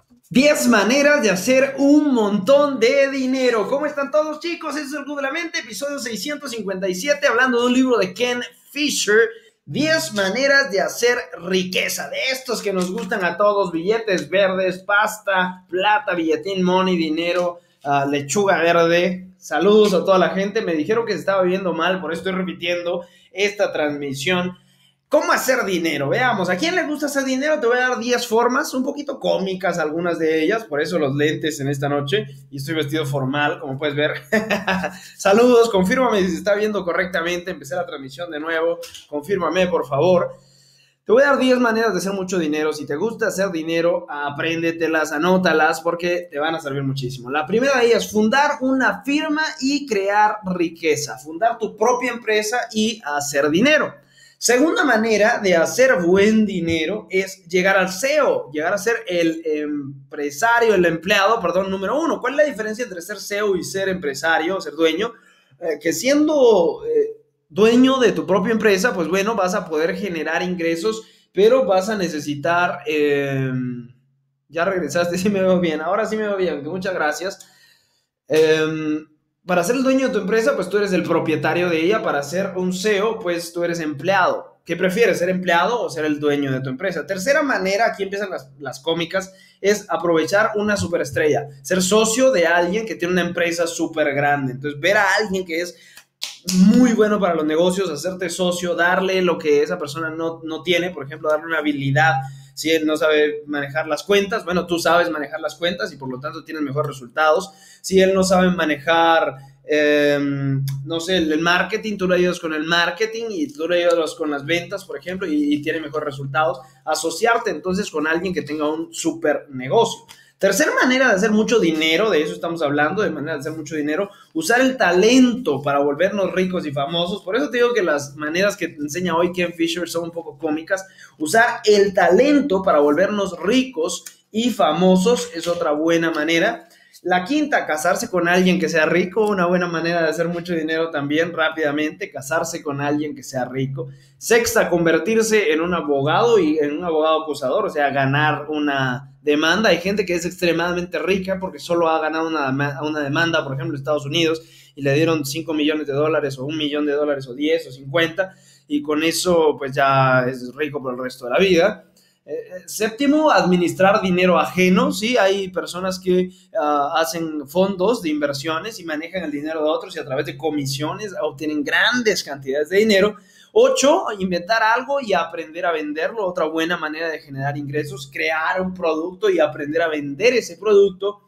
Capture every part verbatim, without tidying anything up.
diez maneras de hacer un montón de dinero. ¿Cómo están todos, chicos? Este es el Club de la Mente, episodio seiscientos cincuenta y siete, hablando de un libro de Ken Fisher. diez maneras de hacer riqueza. De estos que nos gustan a todos: billetes verdes, pasta, plata, billetín, money, dinero, uh, lechuga verde. Saludos a toda la gente. Me dijeron que se estaba viendo mal, por eso estoy repitiendo esta transmisión. ¿Cómo hacer dinero? Veamos, ¿a quién le gusta hacer dinero? Te voy a dar diez formas, un poquito cómicas algunas de ellas, por eso los lentes en esta noche, y estoy vestido formal, como puedes ver. Saludos, confírmame si se está viendo correctamente, empecé la transmisión de nuevo, confírmame por favor. Te voy a dar diez maneras de hacer mucho dinero. Si te gusta hacer dinero, apréndetelas, anótalas, porque te van a servir muchísimo. La primera de ellas, fundar una firma y crear riqueza, fundar tu propia empresa y hacer dinero. Segunda manera de hacer buen dinero es llegar al C E O, llegar a ser el empresario, el empleado, perdón, número uno. ¿Cuál es la diferencia entre ser C E O y ser empresario, ser dueño? Eh, que siendo eh, dueño de tu propia empresa, pues bueno, vas a poder generar ingresos, pero vas a necesitar... Eh, ya regresaste, sí me veo bien, ahora sí me veo bien, muchas gracias. Eh, para ser el dueño de tu empresa, pues tú eres el propietario de ella. Para ser un C E O, pues tú eres empleado. ¿Qué prefieres, ser empleado o ser el dueño de tu empresa? Tercera manera, aquí empiezan las, las cómicas, es aprovechar una superestrella, ser socio de alguien que tiene una empresa súper grande. Entonces, ver a alguien que es muy bueno para los negocios, hacerte socio, darle lo que esa persona no, no tiene, por ejemplo, darle una habilidad. Si él no sabe manejar las cuentas, bueno, tú sabes manejar las cuentas y por lo tanto tienes mejores resultados. Si él no sabe manejar, eh, no sé, el marketing, tú le ayudas con el marketing y tú le ayudas con las ventas, por ejemplo, y, y tiene mejores resultados. Asociarte entonces con alguien que tenga un super negocio. Tercera manera de hacer mucho dinero, de eso estamos hablando, de manera de hacer mucho dinero, usar el talento para volvernos ricos y famosos. Por eso te digo que las maneras que te enseña hoy Ken Fisher son un poco cómicas. Usar el talento para volvernos ricos y famosos es otra buena manera. La quinta, casarse con alguien que sea rico, una buena manera de hacer mucho dinero también rápidamente, casarse con alguien que sea rico. Sexta, convertirse en un abogado y en un abogado acusador, o sea, ganar una demanda. Hay gente que es extremadamente rica porque solo ha ganado una, una demanda, por ejemplo, en Estados Unidos, y le dieron cinco millones de dólares o un millón de dólares o diez o cincuenta, y con eso pues ya es rico por el resto de la vida. Eh, séptimo, administrar dinero ajeno. Sí, hay personas que uh, hacen fondos de inversiones y manejan el dinero de otros y a través de comisiones obtienen grandes cantidades de dinero. Ocho, inventar algo y aprender a venderlo. Otra buena manera de generar ingresos, crear un producto y aprender a vender ese producto.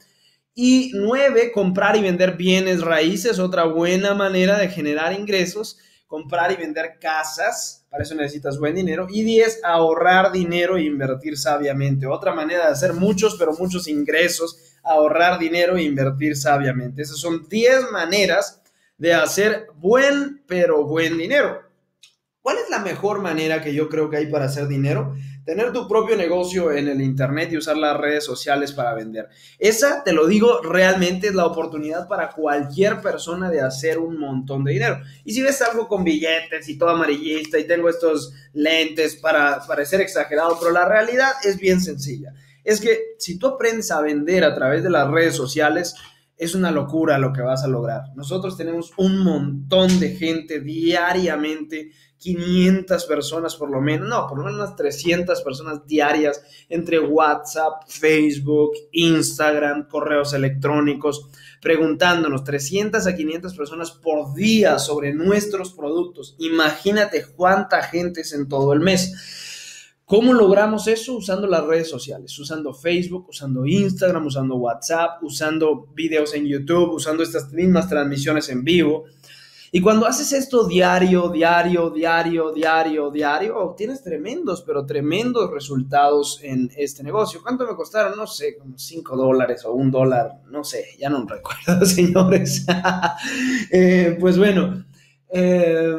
Y nueve, comprar y vender bienes raíces. Otra buena manera de generar ingresos, comprar y vender casas. Para eso necesitas buen dinero. Y diez, ahorrar dinero e invertir sabiamente. Otra manera de hacer muchos, pero muchos ingresos, ahorrar dinero e invertir sabiamente. Esas son diez maneras de hacer buen, pero buen dinero. ¿Cuál es la mejor manera que yo creo que hay para hacer dinero? Tener tu propio negocio en el internet y usar las redes sociales para vender. Esa, te lo digo, realmente es la oportunidad para cualquier persona de hacer un montón de dinero. Y si ves algo con billetes y todo amarillista y tengo estos lentes para parecer exagerado, pero la realidad es bien sencilla. Es que si tú aprendes a vender a través de las redes sociales, es una locura lo que vas a lograr. Nosotros tenemos un montón de gente diariamente, quinientas personas por lo menos, no, por lo menos unas trescientas personas diarias entre WhatsApp, Facebook, Instagram, correos electrónicos, preguntándonos, trescientas a quinientas personas por día sobre nuestros productos. Imagínate cuánta gente es en todo el mes. ¿Cómo logramos eso? Usando las redes sociales, usando Facebook, usando Instagram, usando WhatsApp, usando videos en YouTube, usando estas mismas transmisiones en vivo. Y cuando haces esto diario, diario, diario, diario, diario, obtienes tremendos, pero tremendos resultados en este negocio. ¿Cuánto me costaron? No sé, como cinco dólares o un dólar, no sé, ya no me recuerdo, señores. eh, pues bueno, eh,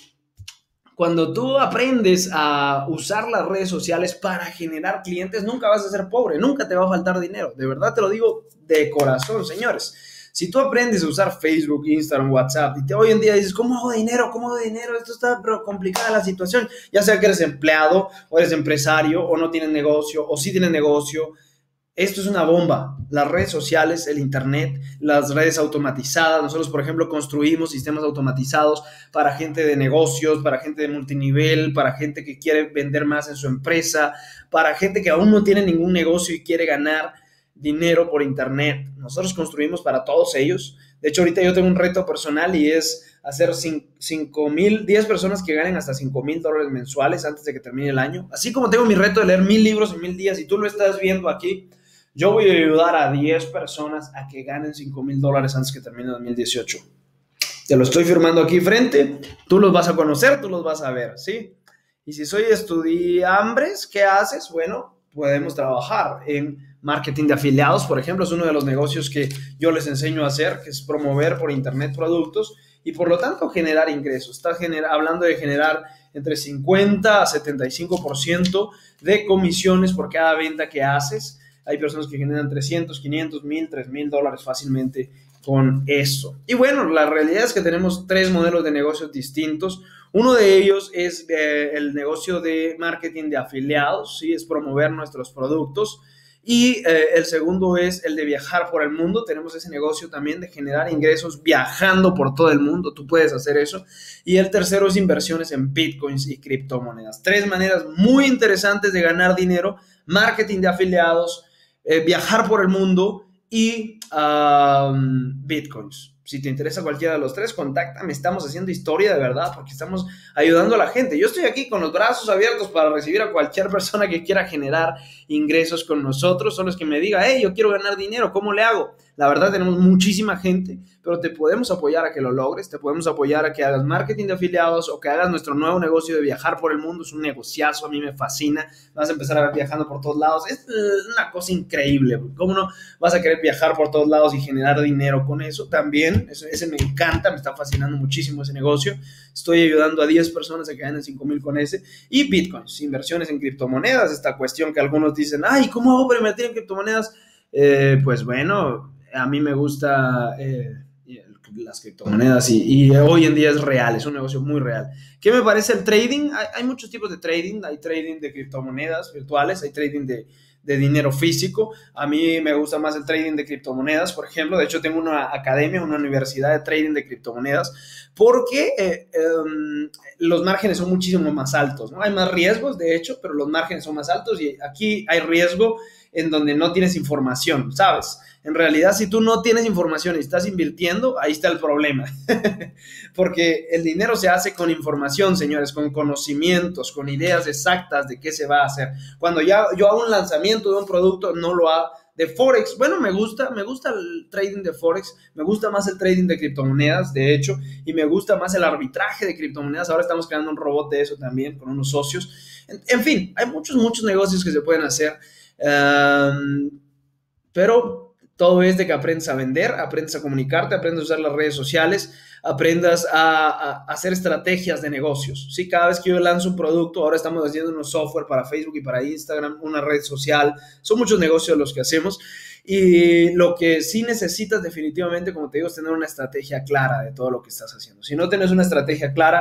cuando tú aprendes a usar las redes sociales para generar clientes, nunca vas a ser pobre, nunca te va a faltar dinero. De verdad te lo digo de corazón, señores. Si tú aprendes a usar Facebook, Instagram, WhatsApp, y te, hoy en día dices, ¿cómo hago dinero? ¿Cómo hago dinero? Esto está pero complicada la situación. Ya sea que eres empleado, o eres empresario, o no tienes negocio, o sí tienes negocio. Esto es una bomba. Las redes sociales, el internet, las redes automatizadas. Nosotros, por ejemplo, construimos sistemas automatizados para gente de negocios, para gente de multinivel, para gente que quiere vender más en su empresa, para gente que aún no tiene ningún negocio y quiere ganar dinero por internet. Nosotros construimos para todos ellos. De hecho, ahorita yo tengo un reto personal y es hacer cinco mil, diez personas que ganen hasta cinco mil dólares mensuales antes de que termine el año. Así como tengo mi reto de leer mil libros en mil días y tú lo estás viendo aquí, yo voy a ayudar a diez personas a que ganen cinco mil dólares antes que termine dos mil dieciocho. Te lo estoy firmando aquí frente, tú los vas a conocer, tú los vas a ver, ¿sí? Y si soy estudiambres, ¿qué haces? Bueno, podemos trabajar en marketing de afiliados, por ejemplo, es uno de los negocios que yo les enseño a hacer, que es promover por internet productos y por lo tanto generar ingresos. Estás genera- hablando de generar entre cincuenta a setenta y cinco por ciento de comisiones por cada venta que haces. Hay personas que generan trescientos, quinientos, mil, tres mil dólares fácilmente con eso. Y bueno, la realidad es que tenemos tres modelos de negocios distintos. Uno de ellos es eh, el negocio de marketing de afiliados, ¿sí? Es promover nuestros productos. Y eh, el segundo es el de viajar por el mundo. Tenemos ese negocio también de generar ingresos viajando por todo el mundo. Tú puedes hacer eso. Y el tercero es inversiones en bitcoins y criptomonedas. Tres maneras muy interesantes de ganar dinero: marketing de afiliados, eh, viajar por el mundo y um, bitcoins. Si te interesa cualquiera de los tres, contáctame. Estamos haciendo historia de verdad porque estamos ayudando a la gente. Yo estoy aquí con los brazos abiertos para recibir a cualquier persona que quiera generar ingresos con nosotros. Solo es que me diga, hey, yo quiero ganar dinero, ¿cómo le hago? La verdad, tenemos muchísima gente, pero te podemos apoyar a que lo logres. Te podemos apoyar a que hagas marketing de afiliados o que hagas nuestro nuevo negocio de viajar por el mundo. Es un negociazo, a mí me fascina. Vas a empezar a ver viajando por todos lados. Es una cosa increíble. ¿Cómo no vas a querer viajar por todos lados y generar dinero con eso? También, eso, ese me encanta, me está fascinando muchísimo ese negocio. Estoy ayudando a diez personas a que ganen cinco mil con ese. Y bitcoins, inversiones en criptomonedas. Esta cuestión que algunos dicen, ay, ¿cómo hago para invertir en criptomonedas? Eh, pues bueno, a mí me gusta eh, las criptomonedas y, y hoy en día es real, es un negocio muy real. ¿Qué me parece el trading? Hay, hay muchos tipos de trading. Hay trading de criptomonedas virtuales, hay trading de, de dinero físico. A mí me gusta más el trading de criptomonedas, por ejemplo. De hecho, tengo una academia, una universidad de trading de criptomonedas porque eh, eh, los márgenes son muchísimo más altos, ¿no? Hay más riesgos, de hecho, pero los márgenes son más altos y aquí hay riesgo en donde no tienes información, ¿sabes? En realidad, si tú no tienes información y estás invirtiendo, ahí está el problema. Porque el dinero se hace con información, señores, con conocimientos, con ideas exactas de qué se va a hacer. Cuando ya yo hago un lanzamiento de un producto, no lo hago de Forex. Bueno, me gusta, me gusta el trading de Forex, me gusta más el trading de criptomonedas, de hecho, y me gusta más el arbitraje de criptomonedas. Ahora estamos creando un robot de eso también con unos socios. En, en fin, hay muchos, muchos negocios que se pueden hacer. Um, pero todo es de que aprendas a vender, aprendas a comunicarte, aprendas a usar las redes sociales, aprendas a, a, a hacer estrategias de negocios. Sí, cada vez que yo lanzo un producto, ahora estamos haciendo unos software para Facebook y para Instagram, una red social. Son muchos negocios los que hacemos. Y lo que sí necesitas definitivamente, como te digo, es tener una estrategia clara de todo lo que estás haciendo. Si no tienes una estrategia clara,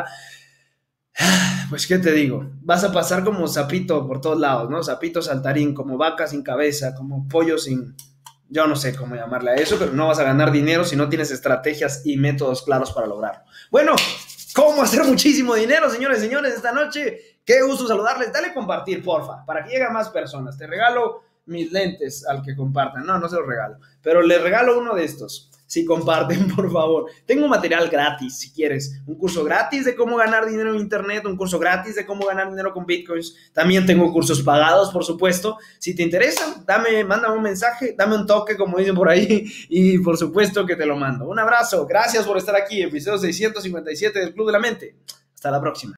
pues, ¿qué te digo? Vas a pasar como sapito por todos lados, ¿no? Sapito saltarín, como vaca sin cabeza, como pollo sin... Yo no sé cómo llamarle a eso, pero no vas a ganar dinero si no tienes estrategias y métodos claros para lograrlo. Bueno, ¿cómo hacer muchísimo dinero, señores y señores, esta noche? Qué gusto saludarles. Dale compartir, porfa, para que lleguen más personas. Te regalo mis lentes al que compartan. No, no se los regalo, pero les regalo uno de estos. Si comparten, por favor. Tengo material gratis, si quieres. Un curso gratis de cómo ganar dinero en internet, un curso gratis de cómo ganar dinero con bitcoins. También tengo cursos pagados, por supuesto. Si te interesan, dame, mándame un mensaje, dame un toque, como dicen por ahí, y por supuesto que te lo mando. Un abrazo. Gracias por estar aquí. Episodio seiscientos cincuenta y siete del Club de la Mente. Hasta la próxima.